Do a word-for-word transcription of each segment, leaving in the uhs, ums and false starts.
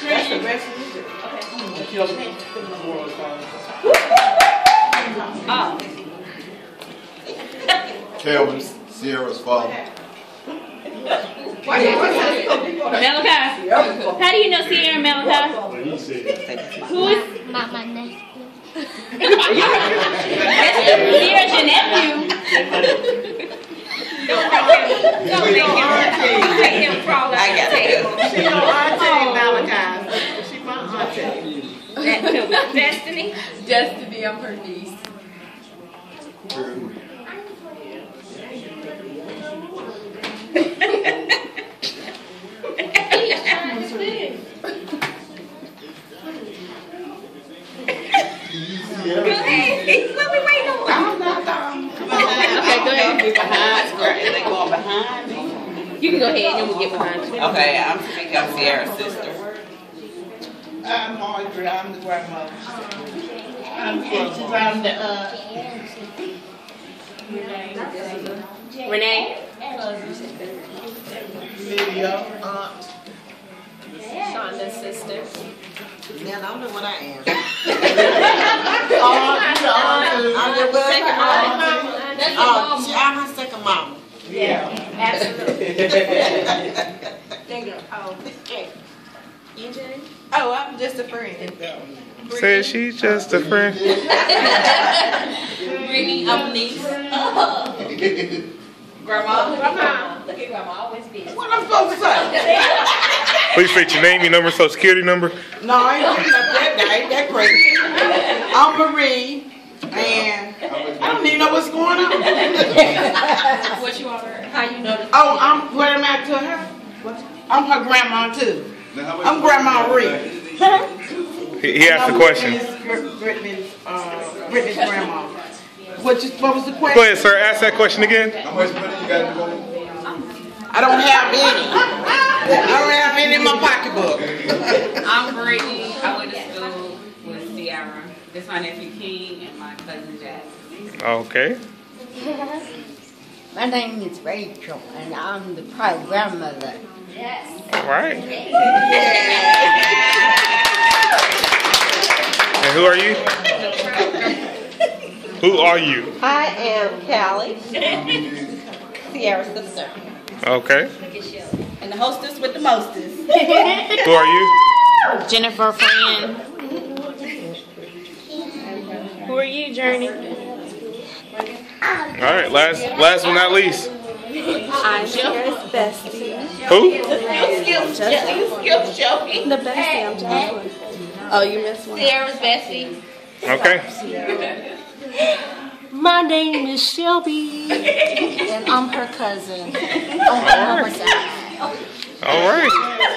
That's the best of it. Oh. Calvin, Sierra's father. Malachi. How do you know Sierra and Malachi? Who is? My, my nephew. Sierra's your nephew. Don't make him, don't make him, don't make him crawl out the table. She your auntie, Malachi. She my auntie. That who? Destiny? Destiny, I'm her niece. Go ahead. What we waiting on? Okay, go ahead. Behind, they going behind me. You can go ahead and then we'll get behind you. Okay, I'm Tamika, I'm Sierra's sister. I'm Marjorie, I'm the grandmother. I'm Francis, I'm the uh Renee? Lydia, aunt. Shonda's sister. Man, I don't know what I am. I'm your second mom. That's your Oh, mom. she, I'm her second mama. Yeah, absolutely. There you go. Oh, okay. E J? Oh, I'm just a friend. Said she's just a friend. Brittany, I'm niece. Grandma. Grandma. Look at Grandma, always busy. What I'm supposed to say? Please state your name, your number, social security number. No, I ain't looking up that guy. Ain't that crazy? I'm Marie, and I don't even know what's going on. What you order? How you know this? Oh, I'm what am I to her? I'm her grandma too. I'm Grandma Marie. He, he asked the question. Brittany's, Brittany's, uh, Brittany's grandma. What, you, what was the question? Go ahead, sir. Ask that question again. How much money you got to go? I don't have any. I don't have any in my pocketbook. I'm Brittany. I went to school with Sierra. This is my nephew King and my cousin Jack. Okay. My name is Rachel, and I'm the proud grandmother. Yes. All right. And who are you? Who are you? I am Callie, Sierra's sister, Okay. and the hostess with the mostest. Who are you? Jennifer, friend. Who are you, Journey? All right. Last, last but not least. I'm Sierra's bestie. Who? The bestie, I'm Jocelyn. Oh, you missed one. Sierra's Bessie. Okay. My name is Shelby, and I'm her cousin. On her mama's side. All right.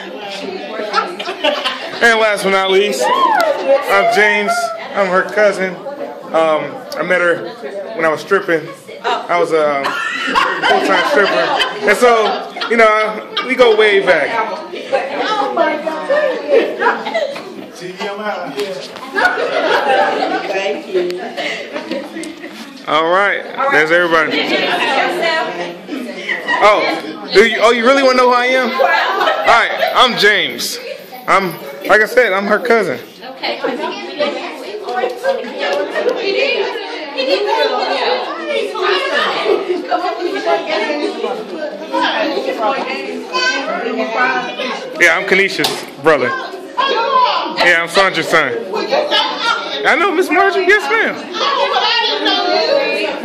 And last but not least, I'm James. I'm her cousin. Um, I met her when I was stripping. I was a um, full-time stripper. And so, you know, we go way back. Oh my God. Thank you. All right. There's everybody. Oh, do you, oh, you really want to know who I am? All right. I'm James. I'm, like I said, I'm her cousin. Okay. Yeah, I'm Kanisha's brother. Yeah, I'm Sandra's son. I know, Miss Marjorie. Yes, ma'am.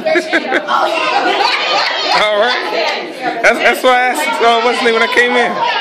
All right. That's, that's why I asked uh, what's his name when I came in.